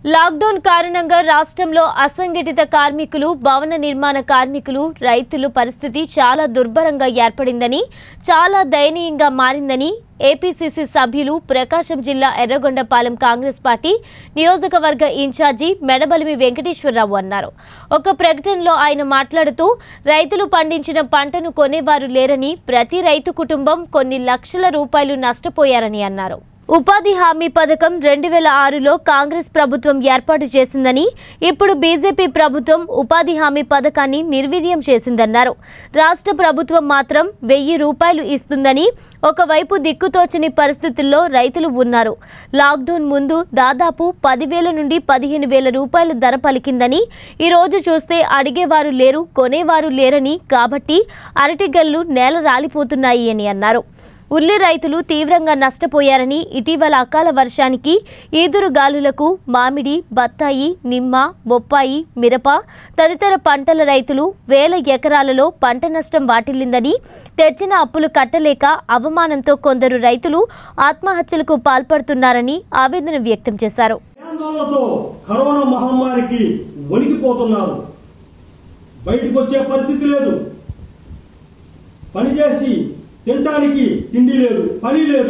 Lockdown కారణంగా రాష్ట్రంలో అసంఘటిత కార్మికులు, భవన నిర్మాణ కార్మికులు, రైతుల పరిస్థితి చాలా దుర్భరంగా ఏర్పడిందని, చాలా దయనీయంగా మారిందని ఏపీసీసీ సభ్యులు ప్రకాశం జిల్లా ఎర్రగొండపాలెం కాంగ్రెస్ పార్టీ నియోజకవర్గ ఇన్ఛార్జి మెడబలిమి వెంకటేశ్వరరావు అన్నారు. ఒక ప్రకటనలో ఆయన మాట్లాడుతూ రైతులు పండించిన పంటను కొనేవారు లేరని, ప్రతి రైతు కుటుంబం కొన్ని లక్షల రూపాయలు నష్టపోయారని అన్నారు. ఉపాధి హామీ పథకం 2006లో కాంగ్రెస్ ప్రభుత్వం ఏర్పాటు చేసిందని, ఇప్పుడు బీజేపీ ప్రభుత్వం ఉపాధి హామీ పథకాన్ని నిర్వీర్యం చేసిందన్నారు. రాష్ట్ర ప్రభుత్వం మాత్రం 1000 రూపాయలు ఇస్తుందని, ఒకవైపు దిక్కుతోచని పరిస్థితుల్లో రైతులు ఉన్నారు. లాక్డౌన్ ముందు దాదాపు 10,000 నుండి 15,000 రూపాయల ధర పలికిందని, ఈ రోజు చూస్తే అడిగేవారు లేరు, కొనేవారు లేరని, కాబట్టి అరటిగల్లు నేల రాలిపోతున్నాయి అని అన్నారు. ఉల్లి రైతులు తీవ్రంగా నష్టపోయారని, ఇటీవల అకాల వర్షానికి, ఈదురు గాలులకు మామిడి, బత్తాయి, నిమ్మ, బొప్పాయి, మిరప తదితర పంటల రైతులు వేల ఎకరాలలో పంట నష్టం వాటిల్లిందని, తెచ్చిన అప్పులు కట్టలేక అవమానంతో కొందరు రైతులు ఆత్మహత్యలకు పాల్పడుతున్నారని ఆవేదన వ్యక్తం చేశారు. కరోనా మహమ్మారికి వణికిపోతున్నారు. బయటకు వచ్చే పరిస్థితి లేదు. పనిచేసి తినడానికి తిండి లేదు, పని లేదు.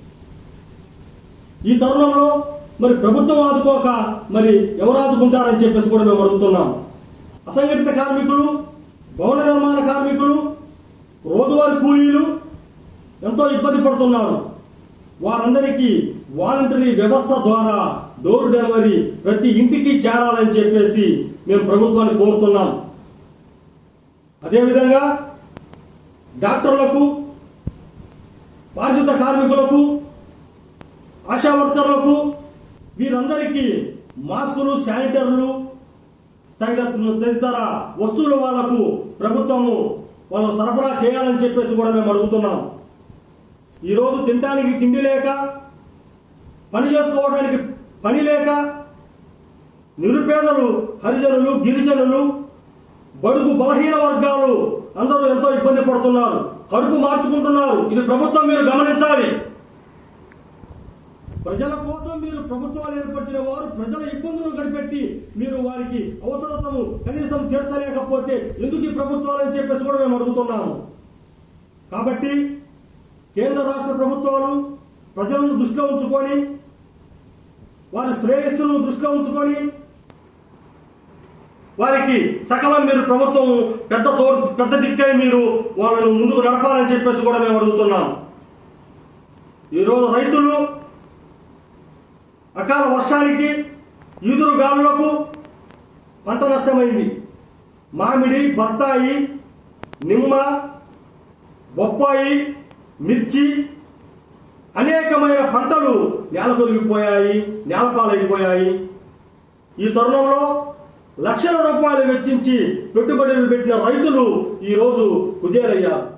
ఈ తరుణంలో మరి ప్రభుత్వం ఆదుకోక మరి ఎవరు ఆదుకుంటారని చెప్పేసి కూడా మేము అడుగుతున్నాం. అసంఘటిత కార్మికులు, భవన నిర్మాణ కార్మికులు, రోజువారీ కూలీలు ఎంతో ఇబ్బంది పడుతున్నారు. వారందరికీ వాలంటరీ వ్యవస్థ ద్వారా డోర్ డెలివరీ ప్రతి ఇంటికి చేరాలని చెప్పేసి మేము ప్రభుత్వాన్ని కోరుతున్నాం. అదేవిధంగా డాక్టర్లకు, పారిశుద్ధ కార్మికులకు, ఆశా వర్కర్లకు వీరందరికీ మాస్కులు, శానిటర్లు తదితర వస్తువులు వాళ్లకు ప్రభుత్వము వాళ్ళు సరఫరా చేయాలని చెప్పేసి కూడా మేము అడుగుతున్నాం. ఈరోజు తినడానికి తిండి లేక, పని చేసుకోవడానికి పని లేక నిరుపేదలు, హరిజనులు, గిరిజనులు, బడుగు బలహీన వర్గాలు అందరూ ఎంతో ఇబ్బంది పడుతున్నారు, కడుపు మార్చుకుంటున్నారు. ఇది ప్రభుత్వం మీరు గమనించాలి. ప్రజల కోసం మీరు ప్రభుత్వాలు ఏర్పరిచిన వారు ప్రజల ఇబ్బందులను కనిపెట్టి మీరు వారికి అవసరతను కనీసం తీర్చలేకపోతే ఎందుకు ఈ ప్రభుత్వాలని చెప్పేసి కూడా మేము అడుగుతున్నాము. కాబట్టి కేంద్ర రాష్ట్ర ప్రభుత్వాలు ప్రజలను దృష్టిలో ఉంచుకొని, వారి శ్రేయస్సును దృష్టిలో ఉంచుకొని వారికి సకలం మీరు ప్రభుత్వం పెద్ద దిక్కై మీరు వాళ్ళను ముందుకు నడపాలని చెప్పేసి కూడా మేము అడుగుతున్నాం. ఈరోజు రైతులు అకాల వర్షానికి, ఈదురు గాలులకు పంట నష్టమైంది. మామిడి, బత్తాయి, నిమ్మ, బొప్పాయి, మిర్చి అనేకమైన పంటలు నేలకొరిగిపోయాయి, నేలపాలైపోయాయి. ఈ తరుణంలో లక్షల రూపాయలు వెచ్చించి పెట్టుబడులు పెట్టిన రైతులు ఈ రోజు కుదేలయ్యారు.